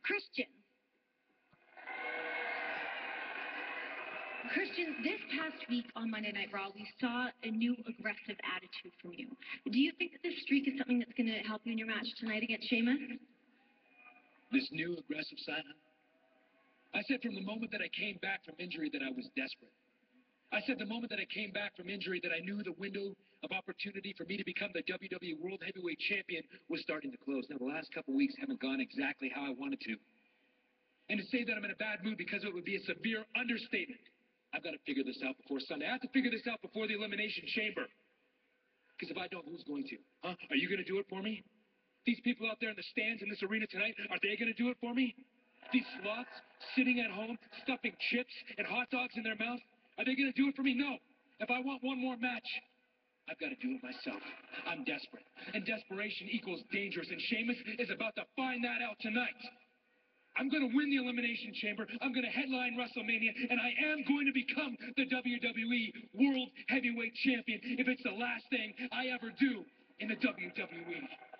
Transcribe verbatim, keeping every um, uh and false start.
Christian. Christian, this past week on Monday Night Raw, we saw a new aggressive attitude from you. Do you think that this streak is something that's going to help you in your match tonight against Sheamus? This new aggressive side? I said from the moment that I came back from injury that I was desperate. I said the moment that I came back from injury that I knew the window of opportunity for me to become the W W E World Heavyweight Champion was starting to close. Now, the last couple weeks haven't gone exactly how I wanted to. And to say that I'm in a bad mood because of it would be a severe understatement. I've got to figure this out before Sunday. I have to figure this out before the Elimination Chamber. Because if I don't, who's going to? Huh? Are you going to do it for me? These people out there in the stands in this arena tonight, are they going to do it for me? These sloths sitting at home, stuffing chips and hot dogs in their mouth, are they going to do it for me? No. If I want one more match, I've got to do it myself. I'm desperate. And desperation equals dangerous. And Sheamus is about to find that out tonight. I'm going to win the Elimination Chamber. I'm going to headline WrestleMania. And I am going to become the W W E World Heavyweight Champion if it's the last thing I ever do in the W W E.